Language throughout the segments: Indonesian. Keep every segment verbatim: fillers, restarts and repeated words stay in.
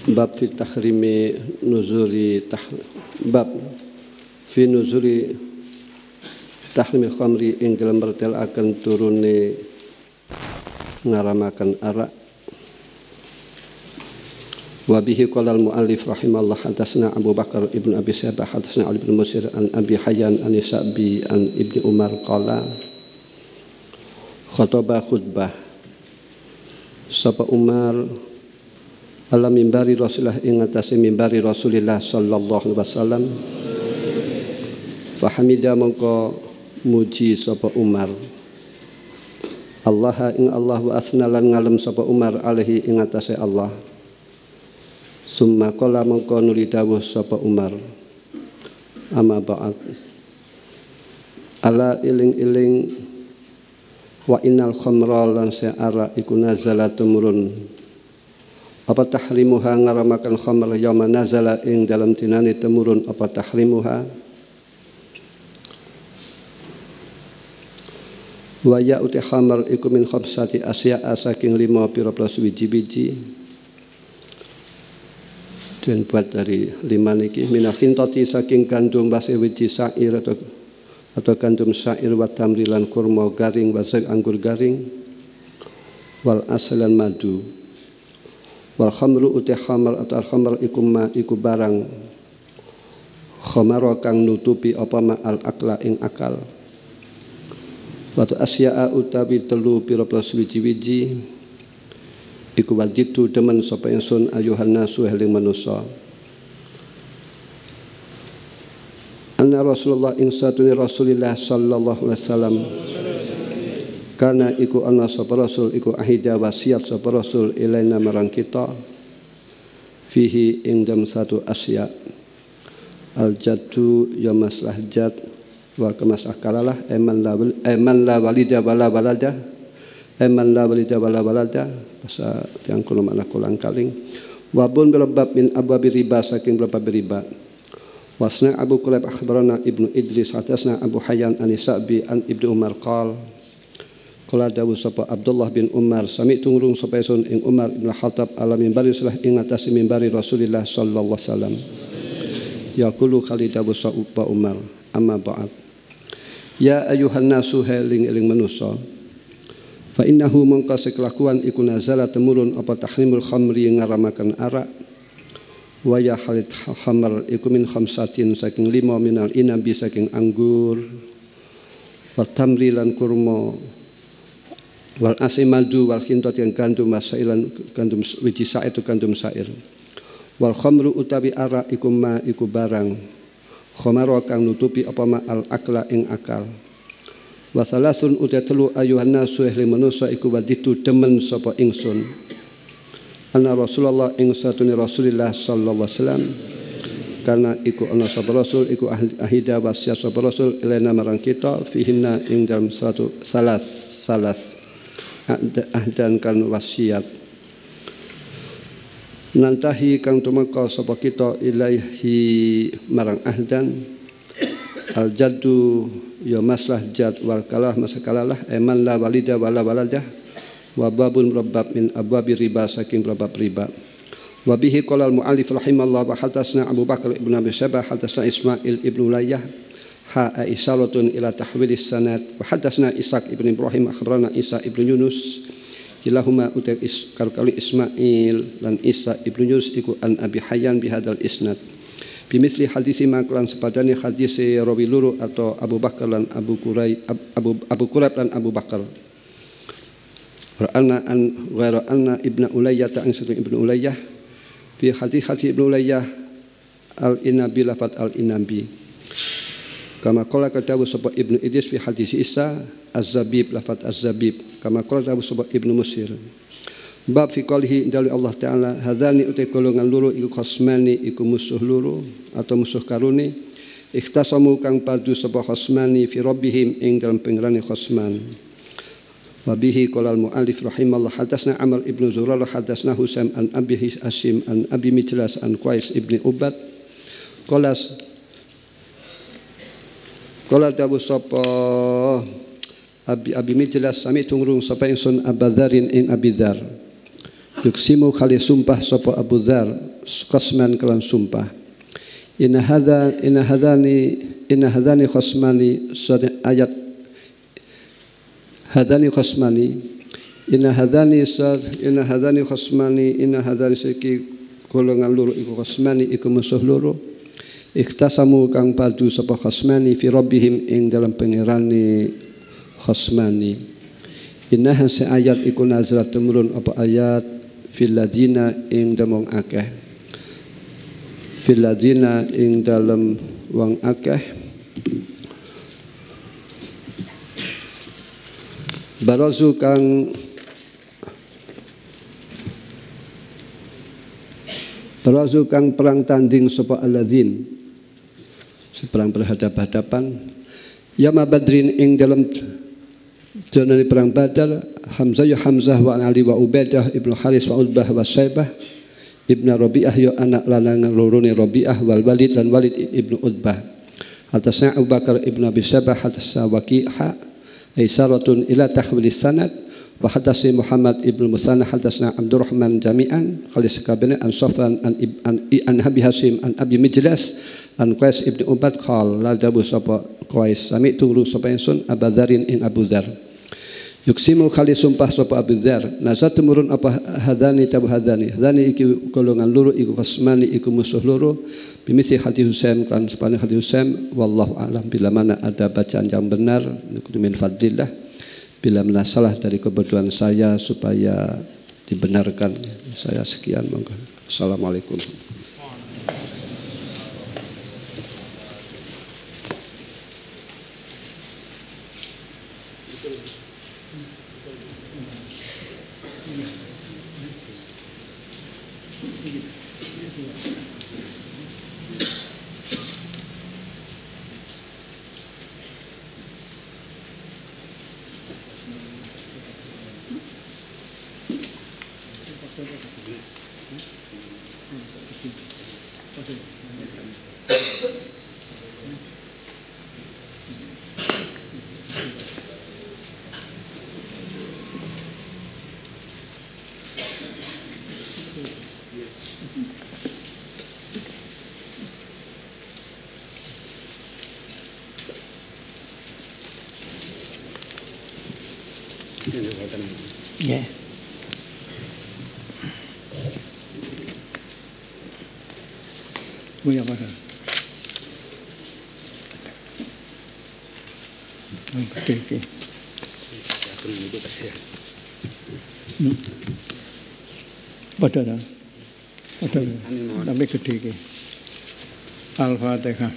Bab fi tahrimi nuzuli tah, bab fi nuzuli tahrimi khamri ing dalam bertel akan turune ngaramakan arak. Wa bihi qala al muallif rahimallah hadatsana Abu Bakar ibn Abi Syaibah hadatsana Ali bin Musir an Abi Hayyan an Sa'bi an Ibni Umar qala khutbah khutbah sapa Umar ala mimbari Rasulullah ing atase mimbari Rasulullah sallallahu alaihi wasallam. Fa hamida mongko muji sapa Umar Allah ing Allah wa asnalan ngalem sapa Umar alaihi ing atase Allah. Summa qala mongko nuli dawuh sapa Umar amma ba'd ala iling-iling wa innal khamra lan sa'ara iku nazala tumurun apa tahrimuha ngaramakan khamr yauma nazala ing dalam tinani temurun apa tahrimuha wa ya uti khamr iku min khamsati asya'a saking lima pira-pira wiji-wiji dan buat dari lima niki minal khintati saking gandum base wiji sa'ir atau atau gandum sa'ir wa tamrilan kurma garing wa anggur garing wal aslan madu wal khamru uti khamr atau al khamr iku ma iku barang khamara kang nutupi apa ma al akla ing akal wa asya'a utawi telu pira-pira wiji-wiji iku waditu demen sapa ingsun ayuhan nasu eling manusa anna Rasulullah ing satune Rasulillah sallallahu alaihi wasallam karena iku ana sapa Rasul iku ahida wasiat sapa Rasul ilaina marang kita fihi ing dalam satu asya al jaddu ya maslah jad wa kemasah kalalah eman la eman la walida wala walada eman la walida wala walada bahasa yang kuno makna kulang kaling wabun berbab min abwabi riba saking berbab riba wasna Abu Quraib akhbarana Ibnu Idris hatasna Abu Hayyan an Sa'bi an Ibnu Umar qal qala dawu sapa Abdullah bin Umar sami tungrung sapa sun ing Umar bin Khattab ala minbari salah ing atas minbari Rasulullah sallallahu alaihi wasallam yaqulu kali dawu sapa Umar amma ba'd ya ayuhan nasu heling eling manusa fa innahu mongko kelakuan iku nazala temurun apa tahrimul khamri ngaramakan arak wa ya halit khamr iku min khamsatin saking lima minal inabi saking anggur wa tamri lan kurma wal asimadu wal khintat yang gandum masailan gandum wiji sa'ir itu gandum sa'ir wal khamru utawi arak iku ma iku barang khamara kang nutupi apa ma al akla ing akal wa salasun uta telu ayuhan nasu ehli manusa iku waditu demen sapa ingsun anna Rasulullah ing satune Rasulullah sallallahu alaihi wasallam karena iku ana sapa Rasul iku ahida wasiat sapa Rasul elena marang kita fihinna ing dalam satu salas salas ahdan kan wasiat nantahi kang tumeka sapa kita ilaihi marang ahdan al jaddu ya maslah jad wal kalah masakalalah eman la walida wala waladah wa babun rabbab min abwabi riba saking rabbab riba wa bihi qala al muallif rahimallah wa hadatsna Abu Bakar ibn Abi Syaibah hadatsna Ismail ibn Ulayyah ha isaratun ila tahwilis sanad wa hadatsna Ishaq ibn Ibrahim akhbarana Isa ibn Yunus kilahuma utai kali Ismail lan Isa ibn Yunus iku an Abi Hayyan bihadzal isnad bimisli hadisi maklan sepadane hadisi rawi luru atau Abu Bakar lan Abu Quraib Abu Abu Quraib lan Abu Bakar ra'ana an ghairu anna Ibnu Ulayyah ta angsu Ibnu Ulayyah fi hadis hadis Ibnu Ulayyah al inabi lafat al inabi kama qala katabu sapa Ibnu Idris fi hadis Isa az-zabib lafat az-zabib kama qala katabu sapa Ibnu Musir bab fi qalihi dari Allah Ta'ala hadzani utai golongan luru iku khasmani iku musuh luru atau musuh karuni ikhtasamu kang padu sapa khasmani fi rabbihim ing dalam pengerane khasman wa bihi qala al muallif rahimallah hadatsna Amr ibnu Zurar hadatsna Husaim an Abi Hasyim an Abi Mijlas an Qais ibni Ubad qala qala dawu sapa Abi Abi Mijlas sami tungrung sapa ingsun Abadzarin ing Abi Dzar yuksimu kali sumpah sapa Abu Dzar qasman kelan sumpah. Inna hadza inna hadzani inna hadzani khasmani ayat hadzani khasmani inna hadzani sad inna hadzani khasmani inna hadzani seki golongan loro iku khasmani iku musuh loro ikhtasamu kang padu sapa khasmani fi rabbihim ing dalam pangerane khasmani. Inna hase ayat iku nazrat temurun apa ayat fil ladina ing damong akeh fil ladina ing dalam wang akeh barazu kang barazu kang perang tanding sapa alladzin seperang berhadap-hadapan yama badrin ing dalam janani perang Badar Hamzah ya Hamzah wa Ali wa Ubaidah ibnu Haris wa Utbah wa Saibah ibnu Rabi'ah ya anak lanang lorone Rabi'ah wal Walid dan Walid ibnu Utbah atasna Abu Bakar ibnu Abi Sabah atasna Waqi'ha aisaratun ila tahwil sanad wa hadasi Muhammad ibnu Musanna hadasna Abdurrahman jami'an khalis kabina an Safwan an an, an Abi Hasim an Abi Mijlas an Qais ibnu Ubad qal la dabu sapa Qais sami turu sapa ingsun Abadzarin ing Abu Dzar yuksimu khalis sumpah sapa Abu Dzar nazat temurun apa hadani tabu hadani hadani iki golongan loro iku khasmani iku musuh loro bimisi hati Husain kan sepane hati Husain wallahu alam bila mana ada bacaan yang benar min fadlillah bila mana salah dari kebetulan saya supaya dibenarkan. Saya sekian monggo. Assalamualaikum. Ya. Voy a parar. Oke, oke. Hmm. Padahal, padahal, tapi gede ke. Al-Fatihah.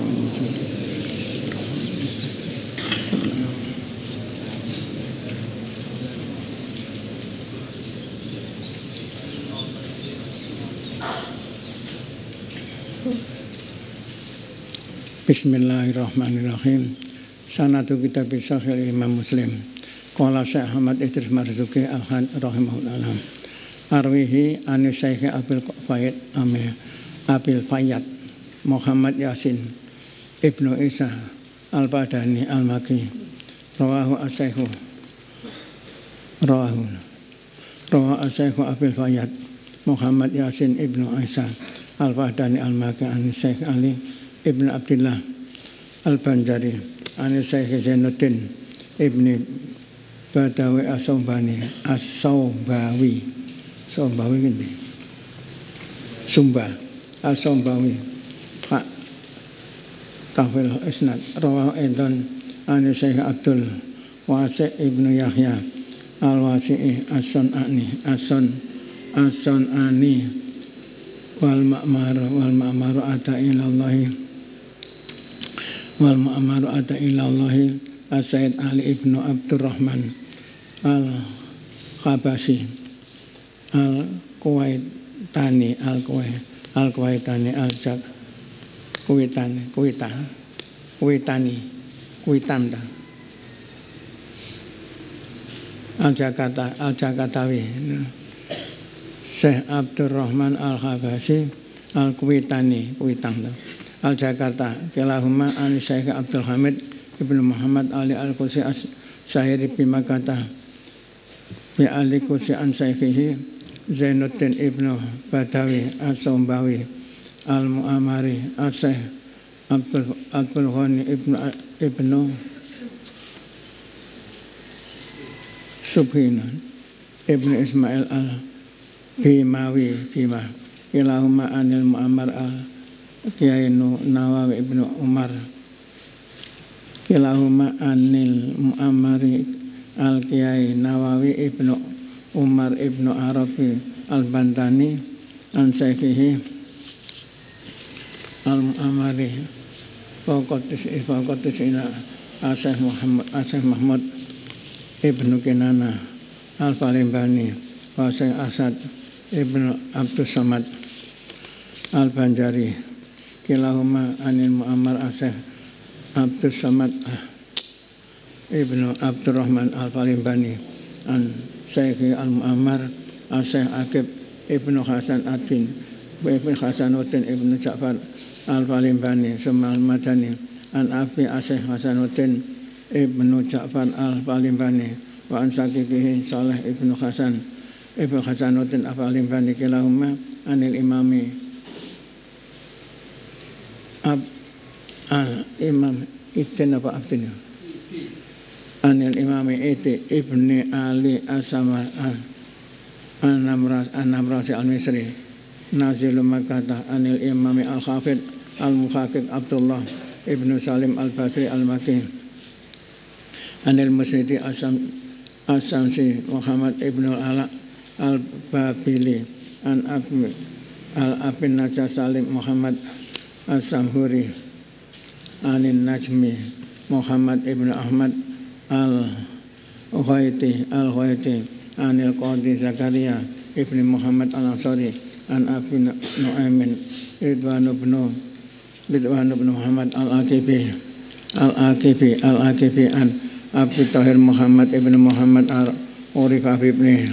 Bismillahirrahmanirrahim. Sanadu kitab Sahih Imam Muslim. Qala Syekh Ahmad Idris Marzuki Al-Had rahimahullah. Arwihi an Syekh Abil Fayyad Amir Abil Fayyad Muhammad Yasin Ibnu Isa Al-Badani Al-Maki Rawahu As-Syekhu Rawahu Rawahu As-Syekhu Abil Fayyad Muhammad Yasin Ibnu Isa Al-Badani Al-Maki an Syekh Ali Ibn Abdullah Al-Banjari an Syekh Zainuddin Ibn Badawi As-Saubani As-Saubawi Saubawi ini Sumba As-Saubawi Pak Tafil Isnad Rawah Edon an Syekh Abdul Wasi' Ibn Yahya Al-Wasi'i As-Sun'ani As-Sun As-Sun'ani wal ma'mar wal ma'mar ata ilallahi wal ma'mar ata ilallahi As-Sayyid Ali ibnu Abdurrahman Al-Khabasi Al-Kuwaitani Al-Kuwait Al-Kuwaitani Al-Jak Kuwaitan Kuwaitan Kuwaitani Kuwaitan Al-Jakarta Al-Jakartawi Syekh Abdurrahman Al-Khabasi Al-Kuwaitani Kuwaitan Al-Jakarta kilahuma an Syekh Abdul Hamid Ibnu Muhammad Ali Al-Qusi As-Syahiri Bimakata bi Ali Qusi an Syekhihi Zainuddin Ibnu Badawi As-Sumbawi Al-Mu'amari As-Syekh Abdul Abdul Ghani Ibnu Ibnu Subhinan Ibnu Ismail Al-Bimawi Bima Ilahumma anil Mu'ammar Al-Kiai Nawawi Ibnu Umar Ilahumma anil Mu'ammari Al-Kiai Nawawi Ibnu Umar Ibnu Arabi Al-Bantani An-Syekhihi Al-Mu'ammari Fauqatis Fauqatis ila Asyikh Muhammad Asyikh Mahmud Ibnu Kinana Al-Falimbani Wasyikh Asad Ibnu Abdus Samad Al-Banjari Kilahumma anil Mu'ammar Asyikh Abdus Samad Ibnu Abdurrahman Al-Falimbani An Syekhi Al-Mu'ammar Asyikh Akib Ibnu Hasan Adin Ibnu Hasanuddin Ibnu Ja'far Al-Falimbani Sumal Madani An Abi Asyikh Hasanuddin Ibnu Ja'far Al-Falimbani Wa an Sakikihi Saleh Ibnu Hasan Ibnu Hasanuddin Al-Falimbani Kilahumma anil imami Ab Al-Imam Itin apa Abdin anil imami Iti Ibni Ali As-Samar An-Namras An-Namrasi Al-Misri Nazilul Makkah anil imami Al-Khafid Al-Muhaqiq Abdullah Ibnu Salim Al-Basri Al-Maki anil Musnidi As-Samsi Muhammad Ibnu Ala Al-Babili an Abi Al-Abin Najah Salim Muhammad As-Samhuri anin Najmi Muhammad Ibnu Ahmad Al-Ghaiti Al-Ghaiti anil Qadi Zakaria Ibnu Muhammad Al-Ansari an Abi Nu'aymin Ridwan ibn Ridwan ibn Muhammad Al-Aqibi Al-Aqibi Al-Aqibi an Abi Tahir Muhammad ibn Muhammad Al-Urifah ibn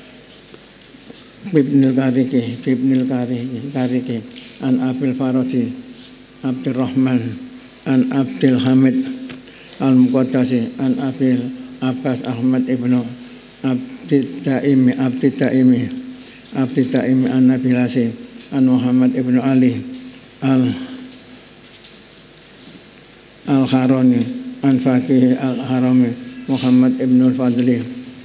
ibn al-Kariki ibn al-Kariki Kariki an Abil Farati Abdurrahman an Abdul Hamid Al-Muqaddasi an Abil Abbas Ahmad ibn Abdi Daimi Abdi Daimi Abdi Daimi an Nabilasi an Muhammad ibn Ali al Al-Harani an Faqih Al-Harami Muhammad ibn Al-Fadli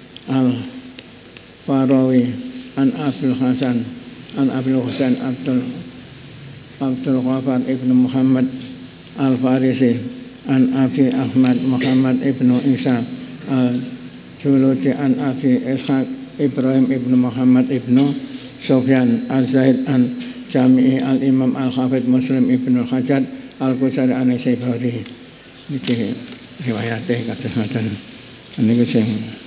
Al-Farawi an Abdul Hasan an Abdul Husain Abdul Abdul Ghafar ibn Muhammad Al-Farisi an Abi Ahmad Muhammad ibn Isa Al-Juluti an Abi Ishaq Ibrahim ibn Muhammad ibn Sufyan Al-Zaid an Jami'i Al-Imam Al-Hafidh Muslim ibn Al-Hajjaj Al-Qusari an Syaibari niki riwayate kados ngoten niku sing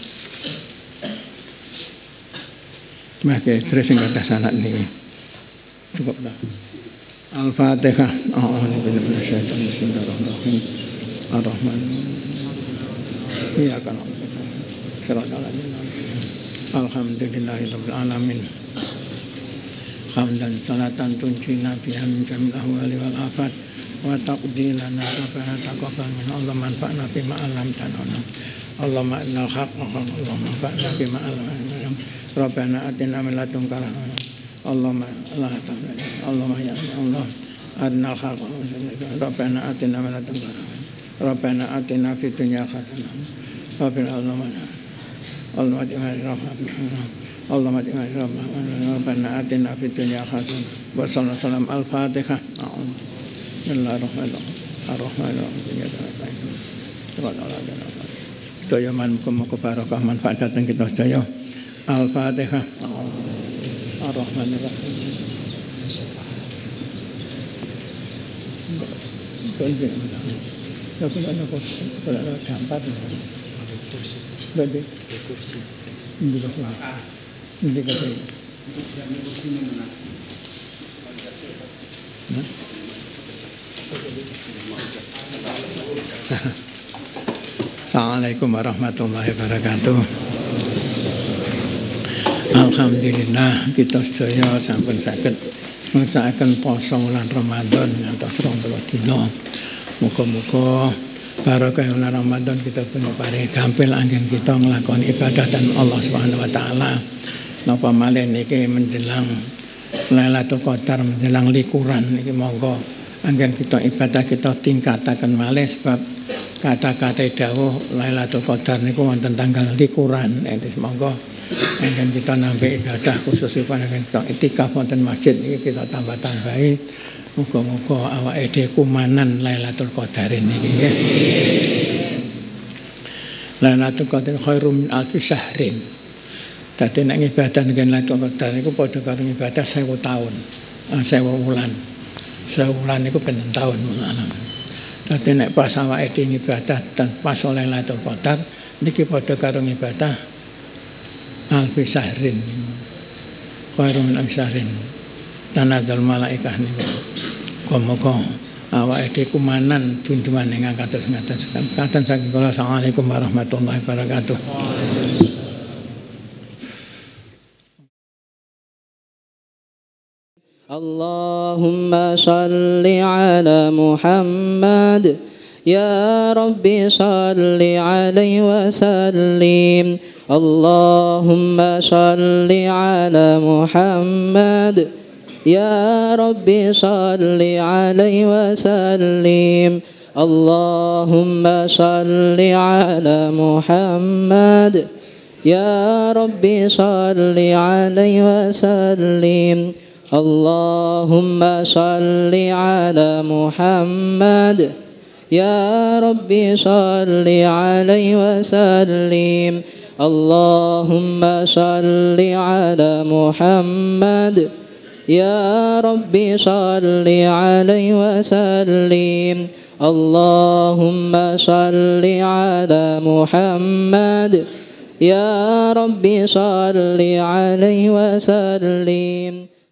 mangke terus sing kathah sanad niki cukup ta Al-Fatihah. A'udzu billahi minasyaitonir rajim. Bismillahirrahmanirrahim. Ar-Rahman. Iyyaka na'budu wa iyyaka nasta'in. Alhamdulillahirabbil alamin. Hamdan salatan tunjina biha min jamil ahwali wal afat wa taqdi lana rabbana taqabbal minna Allahumma anfa'na bima 'allamtana. Allahumma innal haqqa Allahumma anfa'na bima 'allamtana. Rabbana atina min ladunka rahmah. Allahumma la ta'ala Allahumma ya Allah arnal haqqa Rabbana atina min ladunka Rabbana atina fid dunya hasanah wa fil akhirati Allahumma atina Allahumma atina Rabbana atina fid dunya hasanah wa sallallahu al-Fatihah. Bismillahirrahmanirrahim. Ar-Rahmanirrahim. Sedaya muga-muga barokah manfaat dhateng kita sedaya. Al-Fatihah. Ar-Rahmanirrahim. Tapi ada kursi, ada dampak. Berarti kursi. Ini berapa? Ini kata. Assalamualaikum warahmatullahi wabarakatuh. Alhamdulillah kita sedaya sampun saged nglaksanakaken poso wulan Ramadan ngantos rong puluh dina. Muga-muga barokah wulan Ramadan kita pun paring gampil anggen kita nglakoni ibadah dan Allah Subhanahu wa taala. napa malih niki menjelang Lailatul Qadar, menjelang likuran niki monggo anggen kita ibadah kita tingkataken malih sebab kata-kata dawuh Lailatul Qadar niku wonten tanggal likuran. Entes monggo anggen kita nampi ibadah khususipun anggen kita itikaf wonten masjid niki kita tambah-tambahi. Muga-muga awake dhewe kumanan Lailatul Qadar niki nggih. Lailatul Qadar khairum min alfi syahrin. Dadi nek ibadah ngen Lailatul Qadar niku padha karo ibadah seribu tahun, seribu wulan. seribu wulan niku pinten taun malam. Dadi nek pas awake dhewe ibadah dan pas Lailatul Qadar niki padha karo ibadah alfi syahrin. Khairum min alfi syahrin. Tanazal malaikah niku. Muga-muga awake dhewe kumanan junjungan ingkang kados ngaten sekaten saking kula. Assalamualaikum warahmatullahi wabarakatuh. Allahumma shalli ala Muhammad ya Rabbi shalli alaihi wa sallim. Allahumma shalli ala Muhammad ya Rabbi shalli alaihi wa sallim. Allahumma shalli ala Muhammad ya Rabbi shalli alaihi wa sallim. Allahumma shalli ala Muhammad ya Rabbi shalli alaihi wa sallim. Allahumma shalli ala Muhammad ya Rabbi shalli alaihi wa sallim. Allahumma shalli ala Muhammad ya Rabbi shalli alaihi wa sallim.